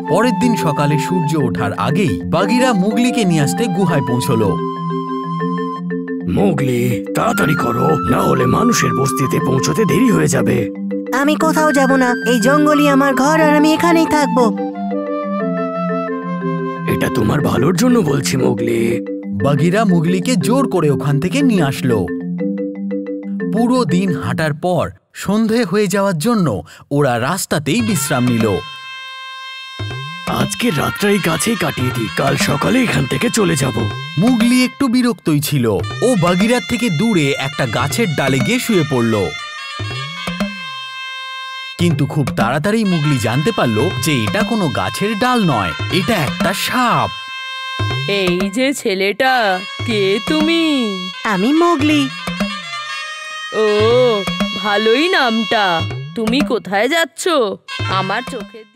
পরের দিন সকালে সূর্য ওঠার আগেই বাঘিরা মুগলিকে নিয়ে আসতে গুহায় পৌঁছলো। মোগলি, তাড়াতাড়ি করো, না হলে মানুষের বস্তিতে পৌঁছতে দেরি হয়ে যাবে। আমি কোথাও যাব না, এই জঙ্গলই আমার ঘর আর আমি এখানেই থাকবো। এটা তোমার ভালোর জন্য বলছি মোগলি। বাঘিরা মুগলিকে জোর করে ওখান থেকে নিয়ে আসলো। পুরো দিন হাঁটার পর সন্ধে হয়ে যাওয়ার জন্য ওরা রাস্তাতেই বিশ্রাম নিল। আজকের রাতটাই গাছেই কাটিয়ে দিই, কাল সকালে এখান থেকে চলে যাব। মুগলি একটু বিরক্তই ছিল। ও বাঘিরার থেকে দূরে একটা গাছের ডালে গিয়ে শুয়ে পড়ল। কিন্তু খুব তাড়াতাড়ি মুগলি জানতে পারল যে এটা কোনো গাছের ডাল নয়, এটা একটা সাপ। এই যে ছেলেটা, কে তুমি? আমি মোগলি। ও, ভালোই নামটা। তুমি কোথায় যাচ্ছ? আমার চোখে